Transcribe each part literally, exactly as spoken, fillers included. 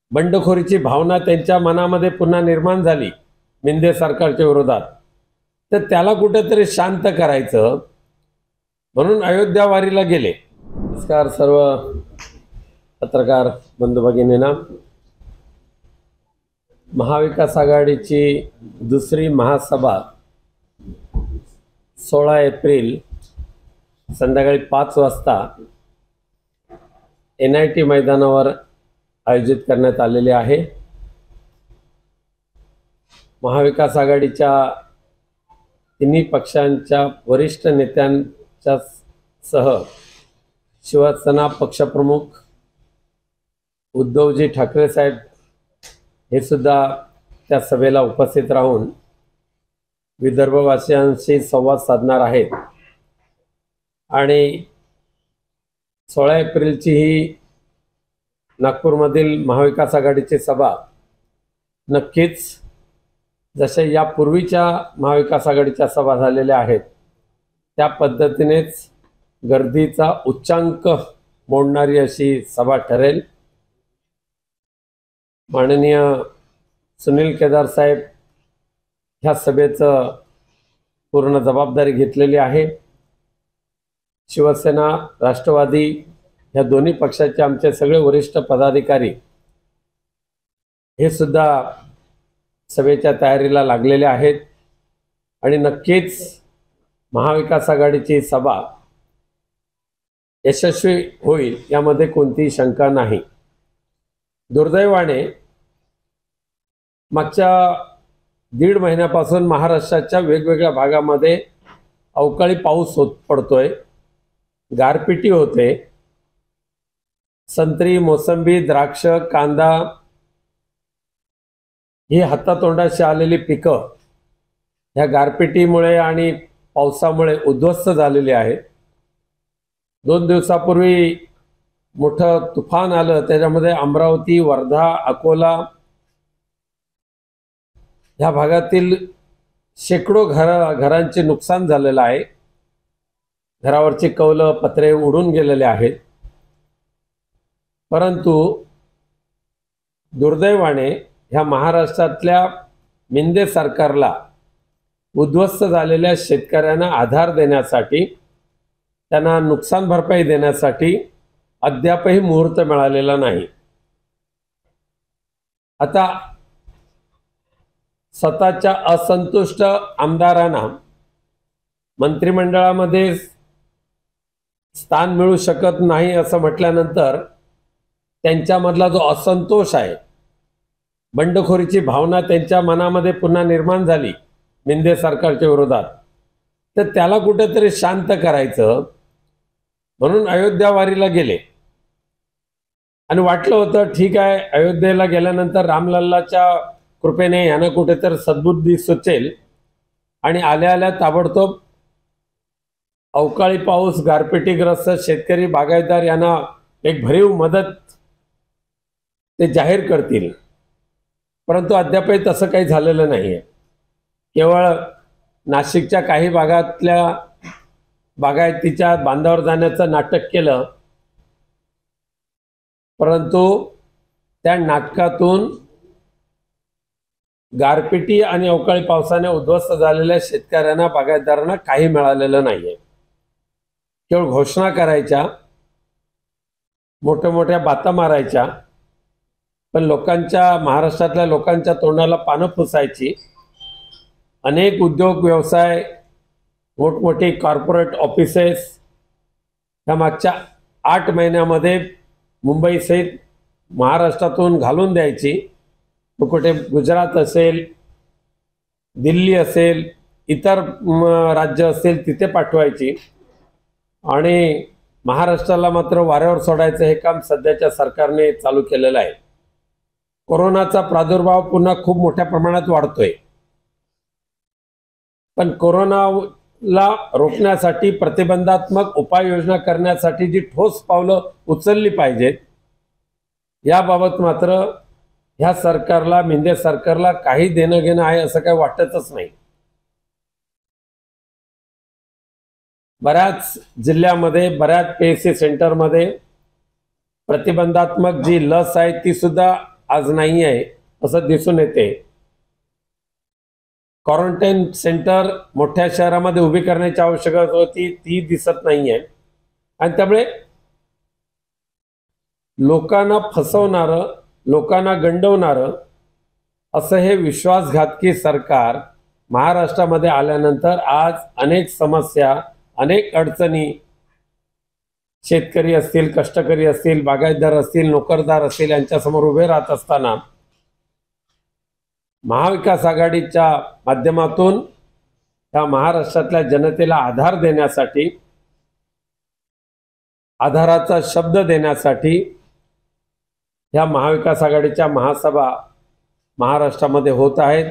बंडखोरीची भावना त्यांच्या मनामध्ये पुन्हा निर्माण झाली मिंदे सरकारच्या विरोधात, तर त्याला कुठेतरी शांत करायचं म्हणून अयोध्या वारीला गेले। नमस्कार सर्व पत्रकार बंधू भगिनींना। महाविकास आघाडीची दुसरी महासभा सोळा एप्रिल संध्याकाळी पाच वाजता एन आय टी मैदानावर आयोजित करण्यात आलेली आहे। महाविकास आघाडीच्या तिन्ही पक्षांच्या वरिष्ठ नेत्यांच्या सह शिवसेना पक्षप्रमुख उद्धवजी ठाकरे साहेब हे सुद्धा त्या सभेला उपस्थित राहून विदर्भवासियांशी संवाद साधणार आहेत। आणि सोळा एप्रिलची ही नागपूरमधील महाविकास आघाडीची सभा नक्कीच जशा यापूर्वीच्या महाविकास आघाडीच्या सभा झालेल्या आहेत त्या पद्धतीनेच गर्दीचा उच्चांक मोडणारी अशी सभा ठरेल। माननीय सुनील केदार साहेब ह्या सभेचं पूर्ण जबाबदारी घेतलेली आहे। शिवसेना राष्ट्रवादी ह्या दोन्ही पक्षाचे आमचे सगळे वरिष्ठ पदाधिकारी हे सुद्धा सभेच्या तयारीला लागलेले आहेत आणि नक्कीच महाविकास आघाडीची सभा यशस्वी होईल यामध्ये कोणतीही शंका नाही। दुर्दैवाने मागच्या दीड महिन्यापासून महाराष्ट्राच्या वेगवेगळ्या भागामध्ये अवकाळी पाऊस होत पडतोय, गारपिटी होते। संत्री, मोसंबी, द्राक्ष, कांदा ही हातातोंडाशी आलेली पिकं ह्या गारपिटीमुळे आणि पावसामुळे उद्ध्वस्त झालेली आहेत। दोन दिवसापूर्वी मोठं तुफान आलं, त्याच्यामध्ये अमरावती, वर्धा, अकोला ह्या भागातील शेकडो घर घरांचे नुकसान झालेलं आहे। घरावरची कौलं, पत्रे उडून गेलेले आहेत। परंतु दुर्दैवाने ह्या महाराष्ट्रातल्या मिंदे सरकारला उद्ध्वस्त झालेल्या शेतकऱ्यांना आधार देण्यासाठी, त्यांना नुकसान भरपाई देण्यासाठी अद्यापही मुहूर्त मिळालेला नाही। आता स्वतःच्या असंतुष्ट आमदारांना मंत्रिमंडळामध्ये स्थान मिळू शकत नाही असं म्हटल्यानंतर त्यांच्यामधला जो असंतोष आहे, बंडखोरीची भावना त्यांच्या मनामध्ये पुन्हा निर्माण झाली मिंदे सरकारच्या विरोधात, तर त्याला कुठेतरी शांत करायचं म्हणून अयोध्या वारीला गेले। आणि वाटलं होतं ठीक आहे, अयोध्येला गेल्यानंतर रामलल्लाच्या कृपेने यांना कुठेतरी सद्बुद्धी सुचेल आणि आल्या आल्या ताबडतोब अवकाळी पाऊस, गारपिटीग्रस्त शेतकरी, बागायतदार यांना एक भरीव मदत ते जाहीर करतील। परंतु अद्यापही तसं काही झालेलं नाही आहे। केवळ नाशिकच्या काही भागातल्या बागायतीच्या बांधावर जाण्याचं नाटक केलं, परंतु त्या नाटकातून गारपिटी आणि अवकाळी पावसाने उद्ध्वस्त झालेल्या शेतकऱ्यांना, बागायतदारांना काही मिळालेलं नाही आहे। केवळ घोषणा करायच्या, मोठ्या मोठ्या बाता मारायच्या, पण लोकांच्या, महाराष्ट्रातल्या लोकांच्या तोंडाला पानं पुसायची। अनेक उद्योग व्यवसाय, मोठमोठी कॉर्पोरेट ऑफिसेस ह्या मागच्या आठ महिन्यामध्ये मुंबईसहित महाराष्ट्रातून घालून द्यायची। मग कुठे गुजरात असेल, दिल्ली असेल, इतर राज्य असेल तिथे पाठवायची आणि महाराष्ट्राला मात्र वाऱ्यावर सोडायचं हे काम सध्याच्या सरकारने चालू केलेलं आहे। कोरोनाचा प्रादुर्भाव पुन्हा खूप मोठ्या प्रमाणात वाढतोय, पण कोरोनाला रोखण्यासाठी प्रतिबंधात्मक उपाययोजना करण्यासाठी जी ठोस पावलं उचलली पाहिजेत याबाबत मात्र ह्या सरकारला, मिंदे सरकारला काही देणं घेणं आहे असं काही वाटतच नाही। बऱ्याच जिल्ह्यामध्ये, बऱ्याच पी एस सी सेंटरमध्ये प्रतिबंधात्मक जी लस आहे ती सुद्धा आज नाही आहे असं दिसून येते. क्वारंटाईन सेंटर मोठ्या शहरामध्ये उभी करण्याची आवश्यकता होती ती दिसत नाही आहे. आणि त्यामुळे लोकांना फसवणारं, लोकांना गंडवणारं असं हे विश्वासघातकी सरकार महाराष्ट्रामध्ये आल्यानंतर आज अनेक समस्या, अनेक अडचणी, शेतकरी असतील, कष्टकरी असतील, बागायतदार असतील, नोकरदार असतील यांच्यासमोर उभे राहत असताना महाविकास आघाडीच्या माध्यमातून या महाराष्ट्रातल्या जनतेला आधार देण्यासाठी, आधाराचा शब्द देण्यासाठी या महाविकास आघाडीच्या महासभा महाराष्ट्रामध्ये होत आहेत.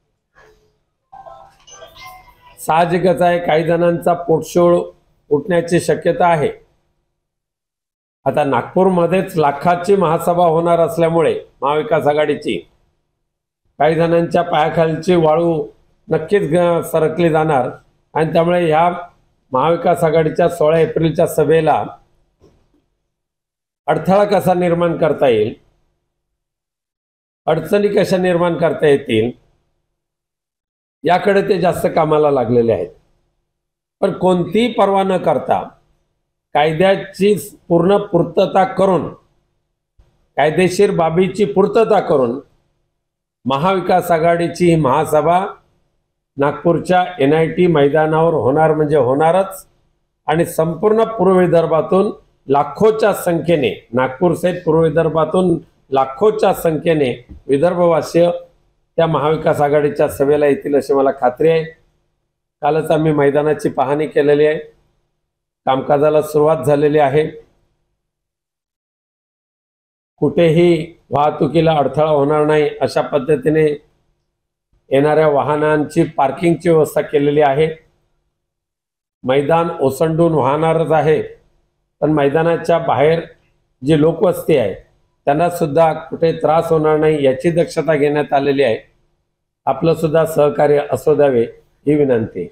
साहजिकच आहे काही जणांचा पोटशोळ उठण्याची शक्यता आहे. आता नागपूरमध्येच लाखाची महासभा होणार असल्यामुळे महाविकास आघाडीची काही जणांच्या पायाखालची वाळू नक्कीच सरकली जाणार. आणि त्यामुळे ह्या महाविकास आघाडीच्या सोळा एप्रिलच्या सभेला अडथळा कसा निर्माण करता येईल, अडचणी कशा निर्माण करता येतील याकडे ते जास्त कामाला लागलेले आहेत. पण कोणतीही पर्वा न करता कायद्याची पूर्ण पूर्तता करून, कायदेशीर बाबीची पूर्तता करून महाविकास आघाडीची ही महासभा नागपूरच्या एन आय टी मैदानावर होणार म्हणजे होणारच. आणि संपूर्ण पूर्व विदर्भातून लाखोच्या संख्येने, नागपूर सहित पूर्व विदर्भातून लाखोच्या संख्येने विदर्भवासीय त्या महाविकास आघाडीच्या सभेला येतील अशी मला खात्री आहे. कालच आम्ही मैदानाची पाहणी केलेली आहे. कामकाजाला सुरुवात झालेली आहे. कुठेही वाहतुकीला अडथळा होणार नाही अशा पद्धतीने येणाऱ्या वाहनांची पार्किंगची व्यवस्था केलेली आहे. मैदान ओसंडून वाहणारच आहे, पण मैदानाच्या बाहेर जी लोकवस्ती आहे त्यांना सुद्धा कुठे त्रास होणार नाही याची दक्षता घेण्यात आलेली आहे. आपलं सुद्धा सहकार्य असू द्यावे ही विनंती.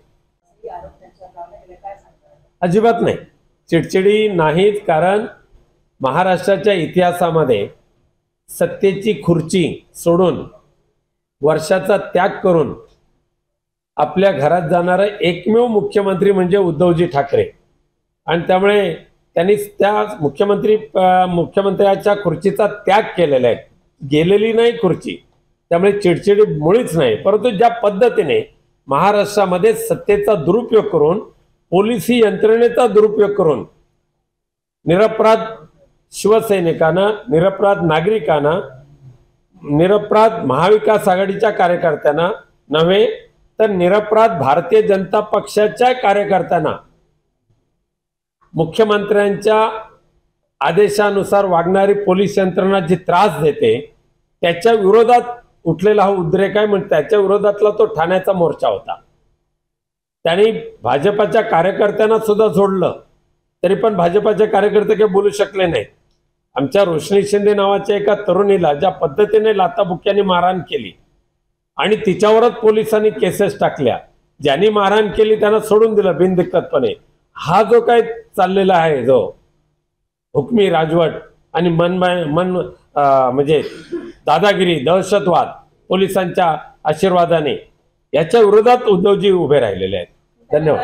अजिबात नाही, चिडचिडी नाहीत. कारण महाराष्ट्राच्या इतिहासामध्ये सत्तेची खुर्ची सोडून वर्षाचा त्याग करून आपल्या घरात जाणारा एकमेव मुख्यमंत्री म्हणजे उद्धवजी ठाकरे. आणि त्यामुळे त्यांनी त्या मुख्यमंत्री मुख्यमंत्र्याच्या खुर्चीचा त्याग केलेला आहे, गेलेली नाही खुर्ची. त्यामुळे चिडचिडी मुळीच नाही. परंतु ज्या पद्धतीने महाराष्ट्रामध्ये सत्तेचा दुरुपयोग करून, पोलिसी यंत्रणेचा दुरुपयोग करून निरपराध शिवसैनिकांना, निरपराध नागरिकांना, निरपराध महाविकास आघाडीच्या कार्यकर्त्यांना नव्हे तर निरपराध भारतीय जनता पक्षाच्या कार्यकर्त्यांना मुख्यमंत्र्यांच्या आदेशानुसार वागणारी पोलीस यंत्रणा जी त्रास देते त्याच्या विरोधात उठलेला हा उद्रेक आहे. म्हणजे त्याच्या विरोधातला तो ठाण्याचा मोर्चा होता. त्यांनी भाजपाच्या कार्यकर्त्यांना सुद्धा सोडलं तरी पण भाजपाचे कार्यकर्ते काही बोलू शकले नाहीत. आमच्या रोशनी शिंदे नावाच्या एका तरुणीला ज्या पद्धतीने लाथाबुक्क्यांनी मारहाण केली आणि तिच्यावरच पोलिसांनी केसेस टाकल्या, ज्यांनी मारहाण केली त्यांना सोडून दिलं बिनदिक्कतपणे. हा जो काय चाललेला आहे जो हुकमी राजवट आणि मन मन म्हणजे दादागिरी, दहशतवाद पोलिसांच्या आशीर्वादाने, याच्या विरोधात उद्धवजी उभे राहिलेले आहेत. धन्यवाद.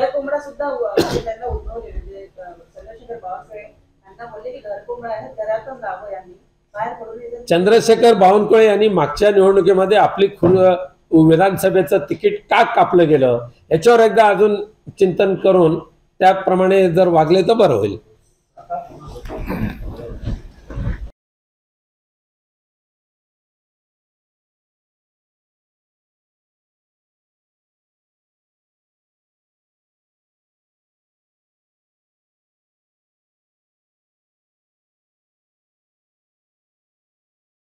चंद्रशेखर बावनकुळे यांनी मागच्या निवडणुकीमध्ये आपली विधानसभेचं तिकीट का कापलं गेलं याच्यावर एकदा अजून चिंतन करून त्याप्रमाणे जर वागले तर बरं होईल.